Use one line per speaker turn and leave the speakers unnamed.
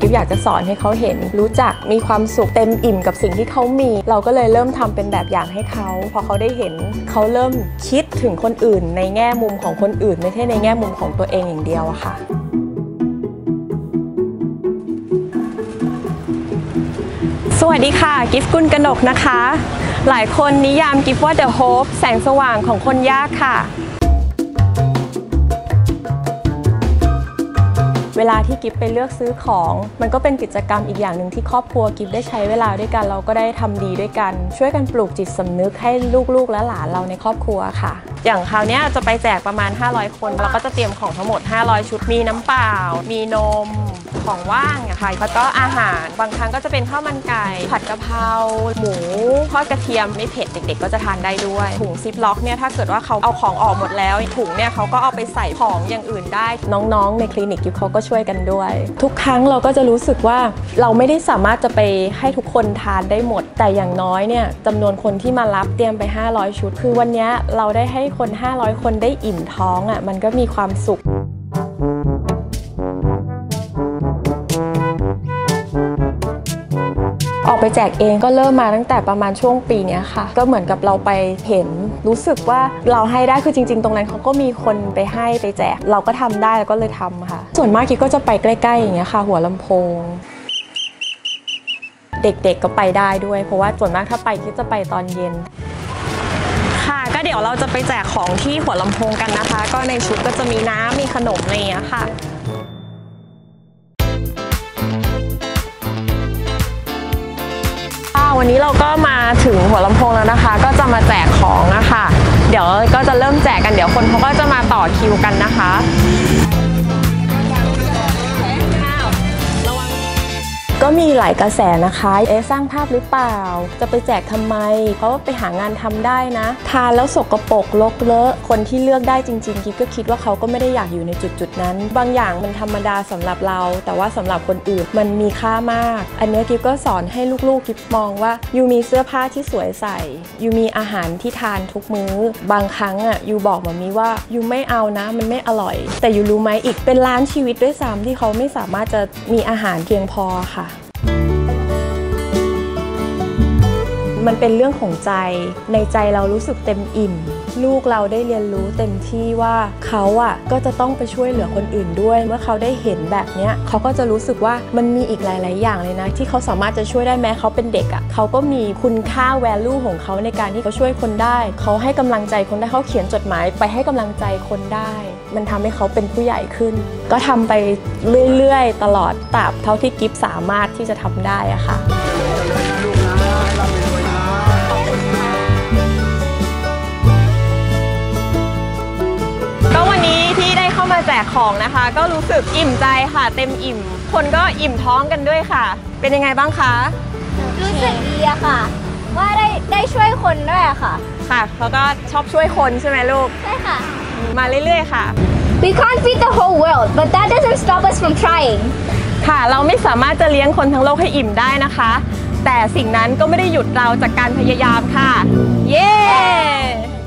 ฟอยากจะสอนให้เขาเห็นรู้จักมีความสุขเต็มอิ่มกับสิ่งที่เขามีเราก็เลยเริ่มทำเป็นแบบอย่างให้เขาพอเขาได้เห็นเขาเริ่มคิดถึงคนอื่นในแง่มุมของคนอื่นไม่ใช่ในแง่มุมของตัวเองอย่างเดียวอะค่ะสวัสดีค่ะกิฟต์กุลกนกนะคะหลายคนนิยามกิฟต์ว่า The Hope แสงสว่างของคนยากค่ะเวลาที่กิฟต์ไปเลือกซื้อของมันก็เป็นกิจกรรมอีกอย่างหนึ่งที่ครอบครัวกิฟต์ได้ใช้เวลาด้วยกันเราก็ได้ทำดีด้วยกันช่วยกันปลูกจิตสำนึกให้ลูกๆและหลานเราในครอบครัวค่ะอย่างคราวนี้จะไปแจกประมาณ500คนเราก็จะเตรียมของทั้งหมด500ชุดมีน้ำเปล่ามีนมของว่างค่ะแล้วก็อาหารบางครั้งก็จะเป็นข้าวมันไก่ผัดกะเพราหมูทอดกระเทียมไม่เผ็ดเด็กๆก็จะทานได้ด้วยถุงซิปล็อกเนี่ยถ้าเกิดว่าเขาเอาของออกหมดแล้วถุงเนี่ยเขาก็เอาไปใส่ของอย่างอื่นได้น้องๆในคลินิกเขาก็ช่วยกันด้วยทุกครั้งเราก็จะรู้สึกว่าเราไม่ได้สามารถจะไปให้ทุกคนทานได้หมดแต่อย่างน้อยเนี่ยจำนวนคนที่มารับเตรียมไป500ชุดคือวันนี้เราได้ให้คน500คนได้อิ่มท้องมันก็มีความสุขออกไปแจกเองก็เริ่มมาตั้งแต่ประมาณช่วงปีนี้ค่ะก็เหมือนกับเราไปเห็นรู้สึกว่าเราให้ได้คือจริงๆตรงนั้นเขาก็มีคนไปให้ไปแจกเราก็ทำได้แล้วก็เลยทำค่ะส่วนมากกิ๊กก็จะไปใกล้ๆอย่างเงี้ยค่ะหัวลำโพงเด็กๆก็ไปได้ด้วยเพราะว่าส่วนมากถ้าไปกิ๊กจะไปตอนเย็นค่ะก็เดี๋ยวเราจะไปแจกของที่หัวลำโพงกันนะคะก็ในชุดก็จะมีน้ำมีขนมอะไรอย่างเงี้ยค่ะวันนี้เราก็มาถึงหัวลำโพงแล้วนะคะก็จะมาแจกของนะคะเดี๋ยวก็จะเริ่มแจกกันเดี๋ยวคนเขาก็จะมาต่อคิวกันนะคะก็มีหลายกระแสนะคะสร้างภาพหรือเปล่าจะไปแจกทำไมเพราะว่าไปหางานทำได้นะทานแล้วสกปรกรกเลอะคนที่เลือกได้จริงๆกิ๊บก็คิดว่าเขาก็ไม่ได้อยากอยู่ในจุดนั้นบางอย่างมันธรรมดาสำหรับเราแต่ว่าสำหรับคนอื่นมันมีค่ามากอันนี้กิ๊บก็สอนให้ลูกๆกิ๊บมองว่ายูมีเสื้อผ้าที่สวยใส่ยูมีอาหารที่ทานทุกมื้อบางครั้งยูบอกมามีว่ายูไม่เอานะมันไม่อร่อยแต่ยูรู้ไหมอีกเป็นล้านชีวิตด้วยซ้ำที่เขาไม่สามารถจะมีอาหารเพียงพอค่ะมันเป็นเรื่องของใจในใจเรารู้สึกเต็มอิ่มลูกเราได้เรียนรู้เต็มที่ว่าเขาก็จะต้องไปช่วยเหลือคนอื่นด้วยเมื่อเขาได้เห็นแบบนี้เขาก็จะรู้สึกว่ามันมีอีกหลายๆอย่างเลยนะที่เขาสามารถจะช่วยได้แม้เขาเป็นเด็กเขาก็มีคุณค่า value ของเขาในการที่เขาช่วยคนได้เขาให้กำลังใจคนได้เขาเขียนจดหมายไปให้กำลังใจคนได้มันทำให้เขาเป็นผู้ใหญ่ขึ้นก็ทำไปเรื่อยๆตลอดตราบเท่าที่กิฟสามารถที่จะทำได้ค่ะมาแจกของนะคะก็รู้สึกอิ่มใจค่ะเต็มอิ่มคนก็อิ่มท้องกันด้วยค่ะเป็นยังไงบ้างคะ
รู้สึกดีอะค่ะว่าได้ช่วยคนด้วยอะค่ะ
ค่ะแล้วก็ชอบช่วยคนใช่ไหมลูก
ใช่ค่ะ
มาเรื่อยๆค่ะ
We can't feed the whole world but that doesn't stop us from trying
ค่ะเราไม่สามารถจะเลี้ยงคนทั้งโลกให้อิ่มได้นะคะแต่สิ่งนั้นก็ไม่ได้หยุดเราจากการพยายามค่ะเย้